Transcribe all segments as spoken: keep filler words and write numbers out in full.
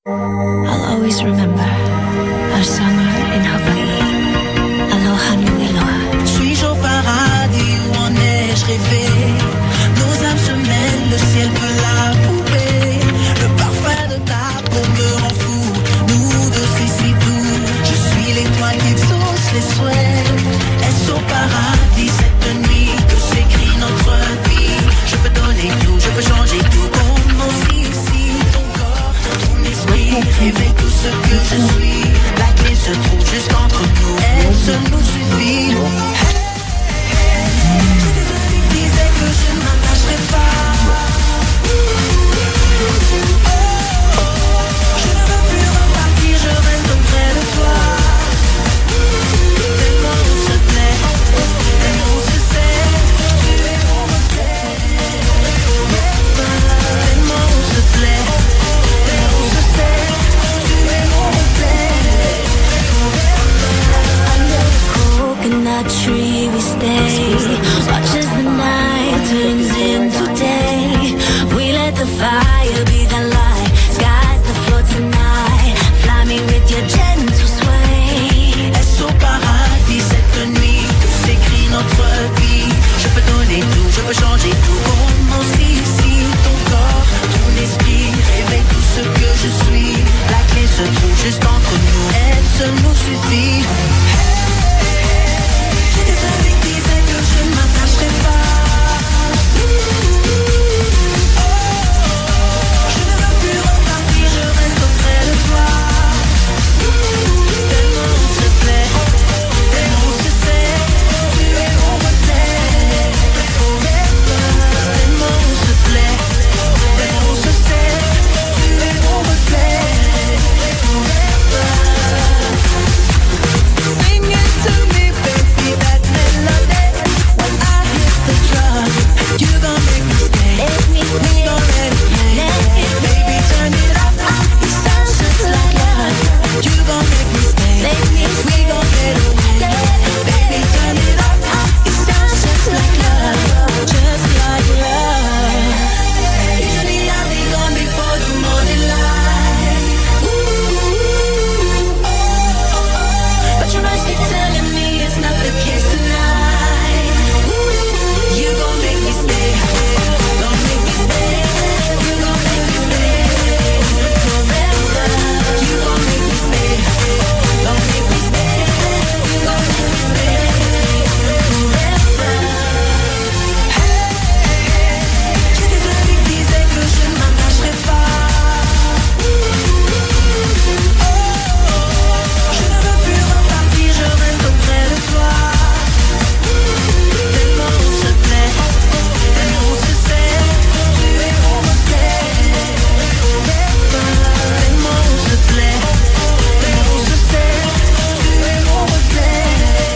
I'll always remember our summer in Hawaii. Aloha nui loa. Suis-je au paradis ou en ai-je rêvé? Nos âmes se mêlent, le ciel peut l'approuver. Le parfum de ta peau me rend fou. Nous deux c'est si doux. Je suis l'étoile qui exauce les souhaits. Est-ce au paradis cette nuit que s'écrit notre vie? Je peux donner tout, je peux changer tout. Comme aussi ici, ton corps, ton esprit, rêver tout ce que je suis. La clé se trouve juste entre nous. Elle seule nous suffit. Que je ne m'attacherai pas. Je ne veux plus repartir, je reste auprès de toi. Tellement on se plaît, tellement on se sait. Tu es mon reflet. Tellement on se plaît, tellement on se sait. Tu es mon reflet. Under the coconut tree we stay. Watch as the night turns into day. We let the fire be the light. Skies the floor tonight. Fly me with your gentle sway. Est-ce au paradis cette nuit que s'écrit notre vie? Je peux donner tout, je peux changer tout. Comme aussi ici, ton corps, ton esprit, rêver tout ce que je suis. La clé se trouve juste entre nous. Elle seule nous suffit. J'ai des amis qui disaient que je ne m'attacherai pas. Je ne veux plus repartir, je reste auprès de toi. Tellement on se plaît, tellement on se sait. Tu es mon reflet. Tellement on se plaît, tellement on se sait. Tu es mon reflet. Sing it to me, baby, that melody. When I hit the drum, you gon' make me stay. Let me We stay. gon' let it play. Let it Baby, turn it up. It sounds just like love. You gon' make me stay. Let me We gon' get away. Baby, turn it up. It sounds just like love. Just like love. Usually I'll be gone before the morning light. Ooh, but your eyes keep telling me it's not the case tonight. Ooh, you gon' make me stay. Gon' make me stay. You gon' make me stay forever. You gon' make me stay. Gon' make me stay. You gon' make me stay forever. J'ai des amis qui disaient que je ne m'attacherai pas. Je ne veux plus repartir, je reste auprès de toi. Tellement on se plaît, tellement on se sait. Tu es mon reflet. Tellement on se plaît, tellement on se sait. Tu es mon reflet.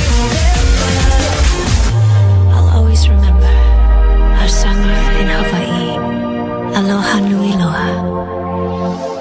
I'll always remember our summer in Hawaii. Aloha nui loa.